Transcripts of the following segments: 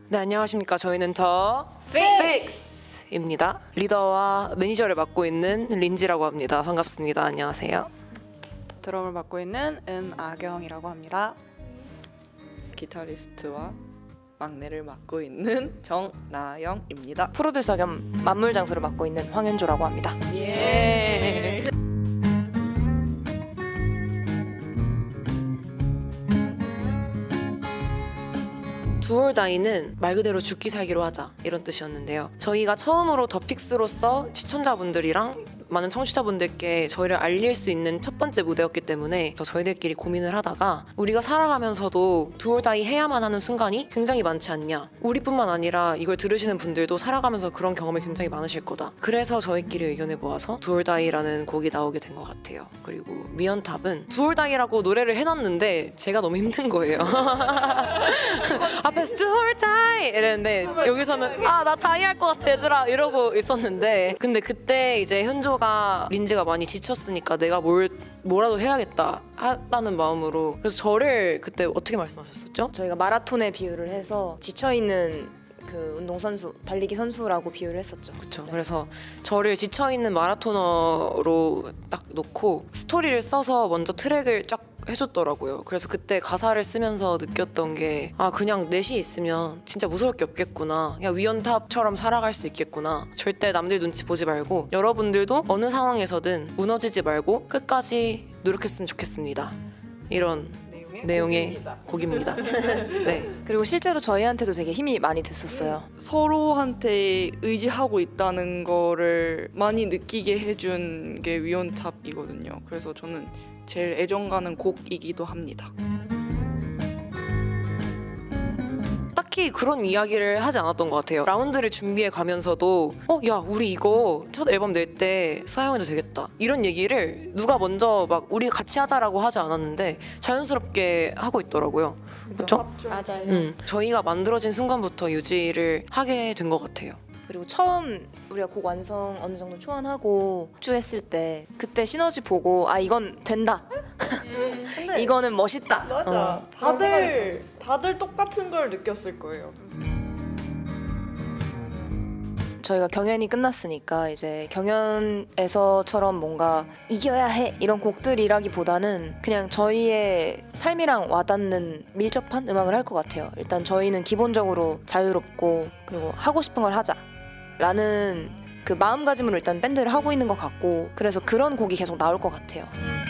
네, 안녕하십니까. 저희는 더 픽스입니다. 리더와 매니저를 맡고 있는 린지라고 합니다. 반갑습니다. 안녕하세요. 드럼을 맡고 있는 은아경이라고 합니다. 기타리스트와 막내를 맡고 있는 정나영입니다. 프로듀서 겸 만물 장수를 맡고 있는 황현조라고 합니다. 예. 두올다이는 말 그대로 죽기 살기로 하자 이런 뜻이었는데요. 저희가 처음으로 더 픽스로서 시청자분들이랑 많은 청취자분들께 저희를 알릴 수 있는 첫 번째 무대였기 때문에 더 저희들끼리 고민을 하다가 우리가 살아가면서도 두올다이 해야만 하는 순간이 굉장히 많지 않냐, 우리뿐만 아니라 이걸 들으시는 분들도 살아가면서 그런 경험이 굉장히 많으실 거다. 그래서 저희끼리 의견을 모아서 두올다이라는 곡이 나오게 된 것 같아요. 그리고 미연탑은 두올다이라고 노래를 해놨는데 제가 너무 힘든 거예요. 앞에서 두올다이 이랬는데 여기서는 나 다이 할 것 같아 얘들아 이러고 있었는데, 근데 그때 이제 현조가 린지가 많이 지쳤으니까 내가 뭐라도 해야겠다 하다는 마음으로, 그래서 저를 그때 어떻게 말씀하셨었죠? 저희가 마라톤에 비유를 해서 지쳐있는 그 운동선수, 달리기 선수라고 비유를 했었죠. 그렇죠. 네. 그래서 저를 지쳐있는 마라토너로 딱 놓고 스토리를 써서 먼저 트랙을 쫙 해줬더라고요. 그래서 그때 가사를 쓰면서 느꼈던 게 그냥 넷이 있으면 진짜 무서울 게 없겠구나, 그냥 위원탑처럼 살아갈 수 있겠구나, 절대 남들 눈치 보지 말고 여러분들도 어느 상황에서든 무너지지 말고 끝까지 노력했으면 좋겠습니다. 이런 내용의 곡입니다. 네. 그리고 실제로 저희한테도 되게 힘이 많이 됐었어요. 서로한테 의지하고 있다는 거를 많이 느끼게 해준 게 위온탑이거든요. 그래서 저는 제일 애정 가는 곡이기도 합니다. 딱히 그런 이야기를 하지 않았던 것 같아요. 라운드를 준비해 가면서도 야 우리 이거 첫 앨범 낼 때 사용해도 되겠다 이런 얘기를 누가 먼저 막 우리 같이 하자라고 하지 않았는데 자연스럽게 하고 있더라고요. 그렇죠? 맞아요. 저희가 만들어진 순간부터 유지를 하게 된 것 같아요. 그리고 처음 우리가 곡 완성 어느 정도 초안하고 축주했을 때 그때 시너지 보고 이건 된다. 이거는 멋있다. 맞아. 다들 똑같은 걸 느꼈을 거예요. 저희가 경연이 끝났으니까 이제 경연에서처럼 뭔가 이겨야 해 이런 곡들이라기보다는 그냥 저희의 삶이랑 와닿는 밀접한 음악을 할 것 같아요. 일단 저희는 기본적으로 자유롭고 그리고 하고 싶은 걸 하자 라는 그 마음가짐으로 일단 밴드를 하고 있는 것 같고, 그래서 그런 곡이 계속 나올 것 같아요.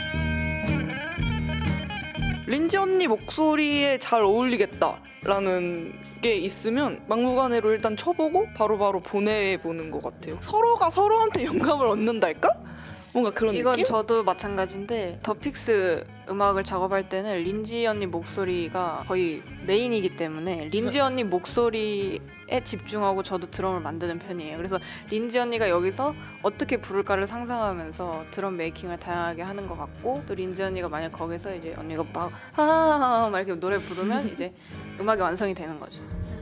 린지 언니 목소리에 잘 어울리겠다라는 게 있으면 막무가내로 일단 쳐보고 바로바로 보내보는 것 같아요. 서로가 서로한테 영감을 얻는달까? 뭔가 그런 이건 느낌? 저도 마찬가지인데 더 픽스 음악을 작업할 때는 린지 언니 목소리가 거의 메인이기 때문에 린지 언니 목소리에 집중하고 저도 드럼을 만드는 편이에요. 그래서 린지 언니가 여기서 어떻게 부를까를 상상하면서 드럼 메이킹을 다양하게 하는 것 같고, 또 린지 언니가 만약 거기서 이제 언니가 막 이렇게 노래 부르면 이제 음악이 완성이 되는 거죠.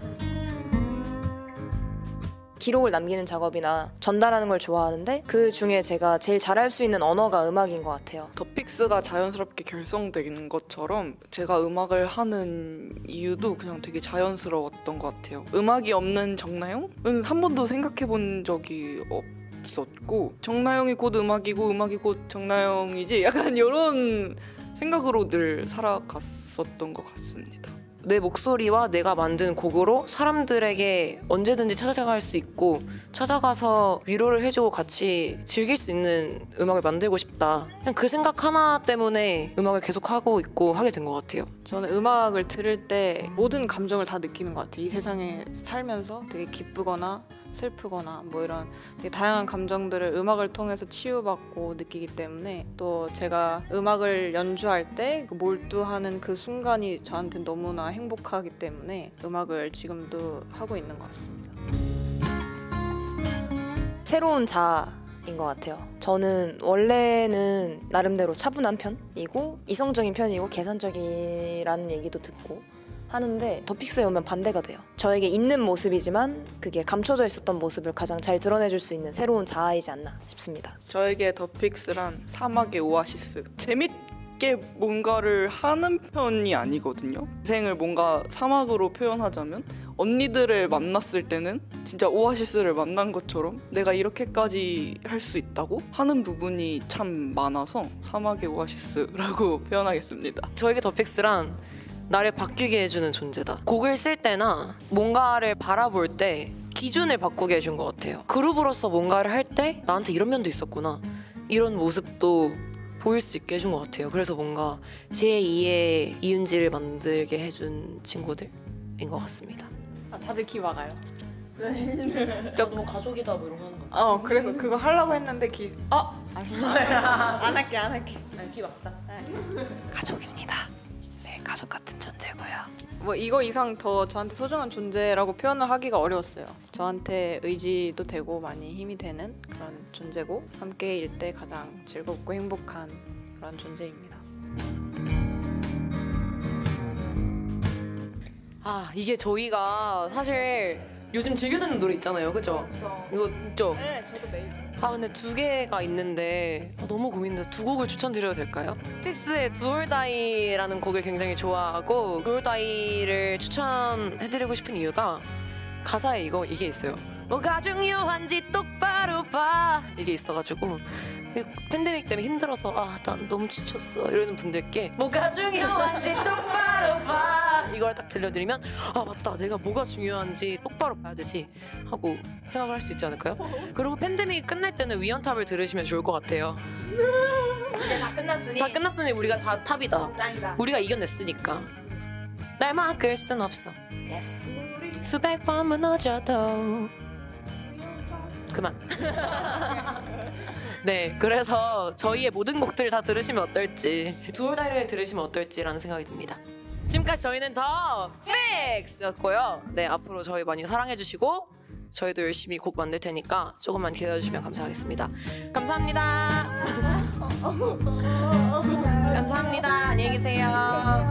기록을 남기는 작업이나 전달하는 걸 좋아하는데 그 중에 제가 제일 잘할 수 있는 언어가 음악인 것 같아요. 더 픽스가 자연스럽게 결성된 것처럼 제가 음악을 하는 이유도 그냥 되게 자연스러웠던 것 같아요. 음악이 없는 정나영은 한 번도 생각해 본 적이 없었고, 정나영이 곧 음악이고 음악이 곧 정나영이지 약간 이런 생각으로 늘 살아갔었던 것 같습니다. 내 목소리와 내가 만든 곡으로 사람들에게 언제든지 찾아갈 수 있고 찾아가서 위로를 해주고 같이 즐길 수 있는 음악을 만들고 싶다, 그냥 그 생각 하나 때문에 음악을 계속 하고 있고 하게 된 것 같아요. 저는 음악을 들을 때 모든 감정을 다 느끼는 것 같아요. 이 세상에 살면서 되게 기쁘거나 슬프거나 뭐 이런 되게 다양한 감정들을 음악을 통해서 치유받고 느끼기 때문에, 또 제가 음악을 연주할 때 몰두하는 그 순간이 저한테 너무나 행복하기 때문에 음악을 지금도 하고 있는 것 같습니다. 새로운 자아인 것 같아요. 저는 원래는 나름대로 차분한 편이고 이성적인 편이고 계산적이라는 얘기도 듣고 하는데 더 픽스에 오면 반대가 돼요. 저에게 있는 모습이지만 그게 감춰져 있었던 모습을 가장 잘 드러내줄 수 있는 새로운 자아이지 않나 싶습니다. 저에게 더 픽스란 사막의 오아시스. 깊게 뭔가를 하는 편이 아니거든요. 인생을 뭔가 사막으로 표현하자면 언니들을 만났을 때는 진짜 오아시스를 만난 것처럼 내가 이렇게까지 할 수 있다고 하는 부분이 참 많아서 사막의 오아시스라고 표현하겠습니다. 저에게 더픽스란 나를 바뀌게 해주는 존재다. 곡을 쓸 때나 뭔가를 바라볼 때 기준을 바꾸게 해준 것 같아요. 그룹으로서 뭔가를 할 때 나한테 이런 면도 있었구나, 이런 모습도 보일 수 있게 해준 것 같아요. 그래서 뭔가 제2의 이윤지를 만들게 해준 친구들인 것 같습니다. 다들 기 막아요. 너무 가족이다 뭐 이런 거 하는 거. 그래서 그거 하려고 했는데 안 할게. 기 막다. 가족입니다. 네, 가족 같은 존재고요. 뭐 이거 이상 더 저한테 소중한 존재라고 표현을 하기가 어려웠어요. 저한테 의지도 되고 많이 힘이 되는 그런 존재고 함께일 때 가장 즐겁고 행복한 그런 존재입니다. 이게 저희가 사실 요즘 즐겨 듣는 노래 있잖아요, 그죠? 이거 있죠? 네, 저도 매일. 근데 두 개가 있는데 너무 고민돼서 두 곡을 추천드려도 될까요? 픽스의 Do or Die라는 곡을 굉장히 좋아하고 Do or Die를 추천해드리고 싶은 이유가 가사에 이게 있어요. 뭐가 중요한지 똑바로 봐, 이게 있어가지고 팬데믹 때문에 힘들어서 난 너무 지쳤어 이러는 분들께 뭐가 중요한지 똑바로 봐 이걸 딱 들려드리면 맞다, 내가 뭐가 중요한지 똑바로 봐야 되지 하고 생각을 할 수 있지 않을까요? 그리고 팬데믹이 끝날 때는 위언탑을 들으시면 좋을 것 같아요. 이제 다 끝났으니. 다 끝났으니 우리가 다 탑이다. 짱이다. 우리가 이겨냈으니까 날 막을 순 없어. 예스. 수백 번 무너져도 그만. 네, 그래서 저희의 모든 곡들을 다 들으시면 어떨지, 두올다이를 들으시면 어떨지라는 생각이 듭니다. 지금까지 저희는 더 픽스였고요. 네, 앞으로 저희 많이 사랑해주시고 저희도 열심히 곡 만들 테니까 조금만 기다려주시면 감사하겠습니다. 감사합니다. 감사합니다. 안녕히 계세요.